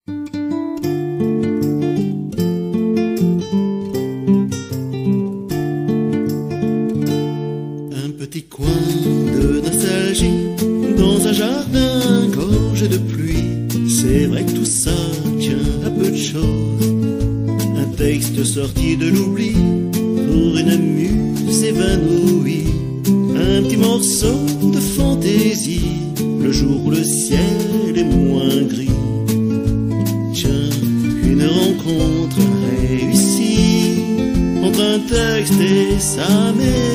Un petit coin de nostalgie dans un jardin gorgé de pluie. C'est vrai que tout ça tient à peu de choses. Un texte sorti de l'oubli pour une muse évanouie. Un petit morceau de fantaisie le jour où le ciel est moins gris. Tiens, une rencontre réussie entre un texte et sa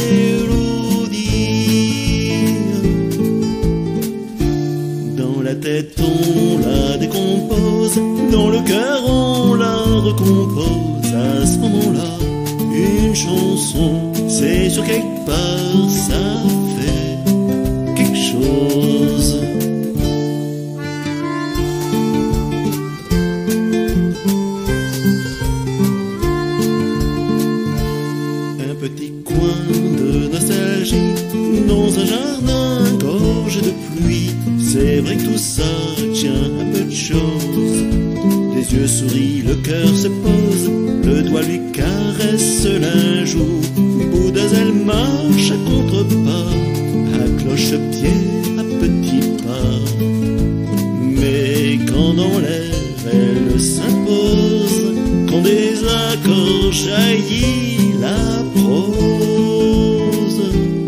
mélodie. Dans la tête on la décompose, dans le cœur on la recompose. À ce moment-là, une chanson, c'est sur quelque part ça fait quelque chose. Un petit coin de nostalgie dans un jardin gorgé de pluie. C'est vrai que tout ça tient à peu de choses. Les yeux sourient, le cœur se pose, le doigt lui caresse la joue. Bouddha, elle marche à contre-pas, à cloche-pied, à petits pas. Mais quand dans l'air elle s'impose, quand des accords jaillit la prose.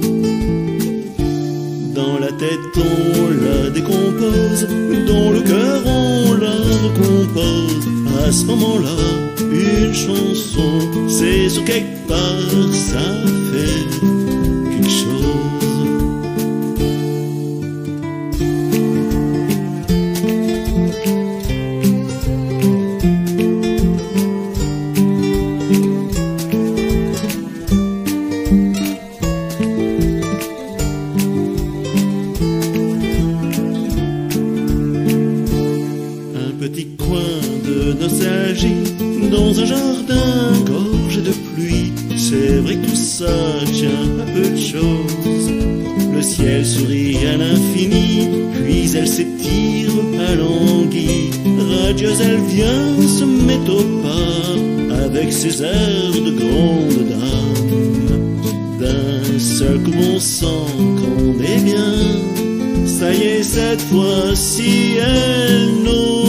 Dans la tête on la décompose, dans le cœur on la recompose. À ce moment-là, une chanson, c'est sur quelque part ça fait quelque chose. Un petit coin de nostalgie dans un jardin gorgé de pluie. C'est vrai que tout ça tient à peu de choses. Le ciel sourit à l'infini, puis elle s'étire à l'anguille. Radieuse elle vient, se met au pas, avec ses airs de grande dame. D'un seul coup on sent qu'on est bien. Ça y est, cette fois-ci elle nous